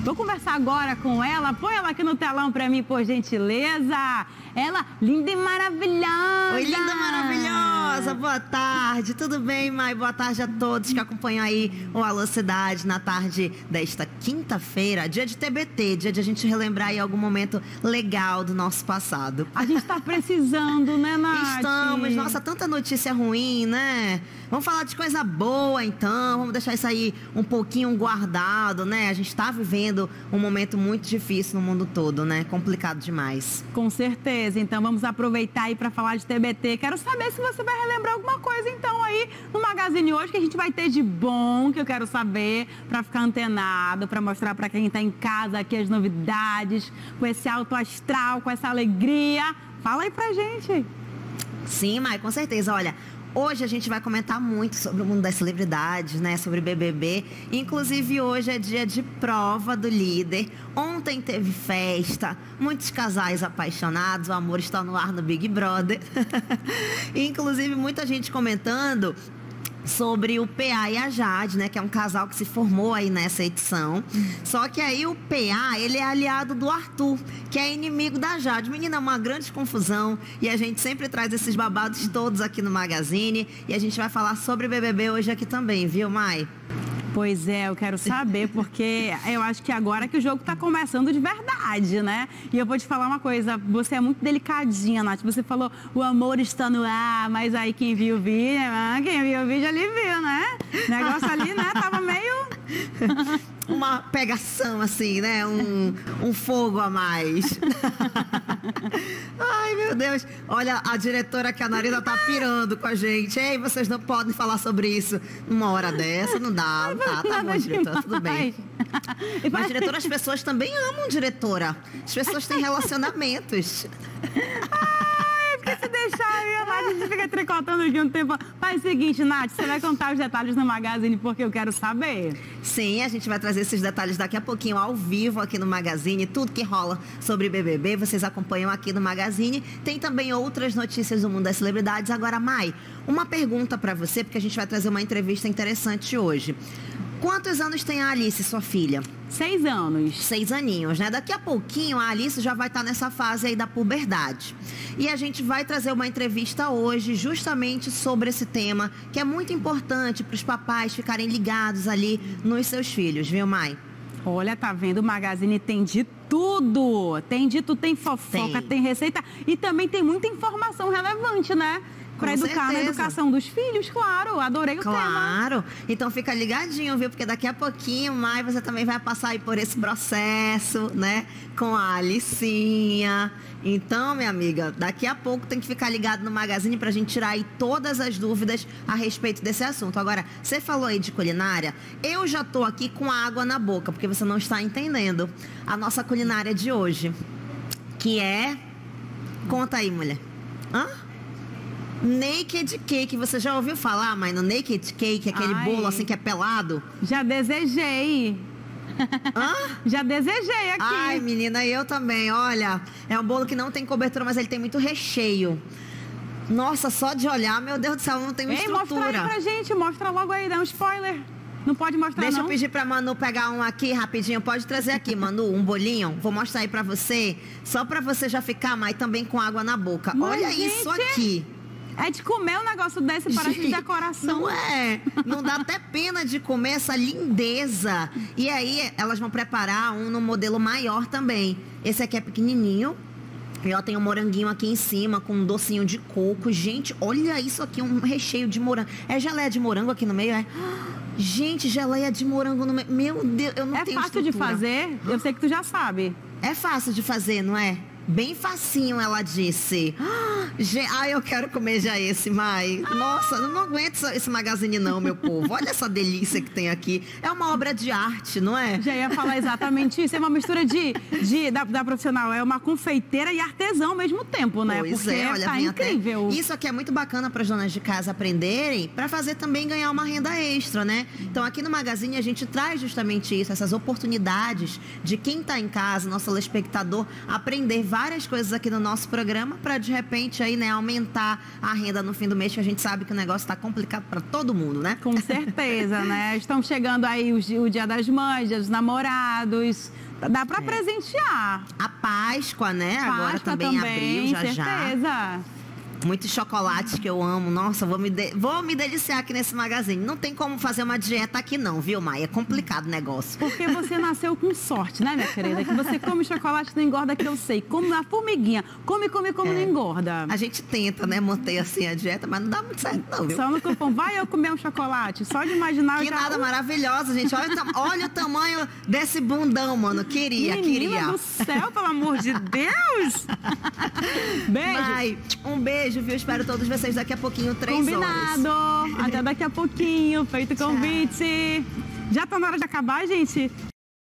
Vou conversar agora com ela. Põe ela aqui no telão pra mim, por gentileza. Ela, linda e maravilhosa. Oi, linda maravilhosa. Boa tarde. Tudo bem, Mai? Boa tarde a todos que acompanham aí o Alô Cidade na tarde desta quinta-feira, dia de TBT, dia de a gente relembrar aí algum momento legal do nosso passado. A gente tá precisando, né, Nath? Estamos. Nossa, tanta notícia ruim, né? Vamos falar de coisa boa, então. Vamos deixar isso aí um pouquinho guardado, né? A gente tá vivendo um momento muito difícil no mundo todo, né? Complicado demais. Com certeza. Então vamos aproveitar aí para falar de TBT. Quero saber se você vai relembrar alguma coisa então aí no Magazine hoje que a gente vai ter de bom, que eu quero saber, para ficar antenado, para mostrar para quem está em casa aqui as novidades, com esse alto astral, com essa alegria. Fala aí pra gente. Sim, Mai, com certeza. Olha, hoje a gente vai comentar muito sobre o mundo das celebridades, né? Sobre BBB. Inclusive, hoje é dia de prova do líder. Ontem teve festa, muitos casais apaixonados. O amor está no ar no Big Brother. Inclusive, muita gente comentando sobre o PA e a Jade, né? Que é um casal que se formou aí nessa edição. Só que aí o PA, ele é aliado do Arthur, que é inimigo da Jade. Menina, é uma grande confusão. E a gente sempre traz esses babados todos aqui no Magazine. E a gente vai falar sobre BBB hoje aqui também, viu, Mai? Pois é, eu quero saber, porque eu acho que agora que o jogo tá começando de verdade, né? E eu vou te falar uma coisa, você é muito delicadinha, Nath. Você falou, o amor está no ar, mas aí quem viu o vídeo, quem viu o vídeo ali viu, né? O negócio ali, né, tava meio... Uma pegação, assim, né? Um fogo a mais. Ai, meu Deus. Olha, a diretora que a Narida tá pirando com a gente. Ei, vocês não podem falar sobre isso numa hora dessa, não dá. Tá bom, diretora, tudo bem. Mas, diretora, as pessoas também amam diretora. As pessoas têm relacionamentos. Porque se deixar aí, a gente fica tricotando aqui um tempo. Faz o seguinte, Nath, você vai contar os detalhes no Magazine, porque eu quero saber. Sim, a gente vai trazer esses detalhes daqui a pouquinho, ao vivo aqui no Magazine. Tudo que rola sobre BBB, vocês acompanham aqui no Magazine. Tem também outras notícias do mundo das celebridades. Agora, Mai, uma pergunta pra você, porque a gente vai trazer uma entrevista interessante hoje. Quantos anos tem a Alice, sua filha? 6 anos. 6 aninhos, né? Daqui a pouquinho a Alice já vai estar nessa fase aí da puberdade. E a gente vai trazer uma entrevista hoje justamente sobre esse tema, que é muito importante para os papais ficarem ligados ali nos seus filhos, viu, Mai? Olha, tá vendo? O Magazine tem de tudo. Tem de tudo, tem fofoca, tem receita e também tem muita informação relevante, né? Para educar na educação dos filhos, claro. Adorei o tema. Claro. Então fica ligadinho, viu? Porque daqui a pouquinho, Mai, você também vai passar aí por esse processo, né? Com a Alicinha. Então, minha amiga, daqui a pouco tem que ficar ligado no Magazine pra gente tirar aí todas as dúvidas a respeito desse assunto. Agora, você falou aí de culinária. Eu já tô aqui com água na boca, porque você não está entendendo a nossa culinária de hoje. Que é... Conta aí, mulher. Hã? Naked Cake, você já ouviu falar, mãe, no Naked Cake, aquele bolo assim que é pelado? Já desejei. Hã? Já desejei aqui. Ai, menina, eu também, olha, é um bolo que não tem cobertura, mas ele tem muito recheio. Nossa, só de olhar, meu Deus do céu, não tem uma estrutura. Mostra aí pra gente, mostra logo aí, dá um spoiler. Não pode mostrar, Deixa não? eu pedir pra Manu pegar um aqui rapidinho. Pode trazer aqui, Manu, um bolinho. Vou mostrar aí pra você, só pra você já ficar, Mai, também com água na boca. Mas, olha gente... isso aqui. É de comer um negócio desse, parece de decoração. Não é? Não dá até pena de comer essa lindeza. E aí, elas vão preparar um no modelo maior também. Esse aqui é pequenininho. E ó, tem um moranguinho aqui em cima, com um docinho de coco. Gente, olha isso aqui, um recheio de morango. É geleia de morango aqui no meio, é? Gente, geleia de morango no meio. Meu Deus, eu não tenho É fácil de fazer? Eu sei que tu já sabe. É fácil de fazer, não é? Bem facinho, ela disse. Ai, eu quero comer já esse, Mai. Nossa, eu não aguento esse Magazine não, meu povo. Olha essa delícia que tem aqui. É uma obra de arte, não é? Já ia falar exatamente isso. É uma mistura da profissional. É uma confeiteira e artesão ao mesmo tempo, né? Pois porque olha, tá incrível. Isso aqui é muito bacana para as donas de casa aprenderem, para fazer também ganhar uma renda extra, né? Então aqui no Magazine a gente traz justamente isso, essas oportunidades de quem tá em casa, nosso telespectador, aprender várias coisas aqui no nosso programa para de repente aí, né, aumentar a renda no fim do mês, que a gente sabe que o negócio está complicado para todo mundo, né? Com certeza, né? Estão chegando aí o Dia das Mães, Dia dos Namorados. Dá para presentear. A Páscoa, né? Páscoa agora também abriu, já certeza. Muitos chocolates que eu amo. Nossa, vou me deliciar aqui nesse magazine. Não tem como fazer uma dieta aqui não, viu, Maia? É complicado o negócio. Porque você nasceu com sorte, né, minha querida? Que você come chocolate, não engorda, que eu sei. Come uma formiguinha. Come, não engorda. A gente tenta, né, manter assim a dieta, mas não dá muito certo não, viu? Só no cupom, vai eu comer um chocolate. Só de imaginar... Que nada maravilhosa, gente. Olha o tamanho desse bundão, mano. Queria. do céu, pelo amor de Deus! Beijo. Mai, um beijo, viu? Espero todos vocês daqui a pouquinho, 3 horas. Combinado. Até daqui a pouquinho. Feito o convite. Já tá na hora de acabar, gente?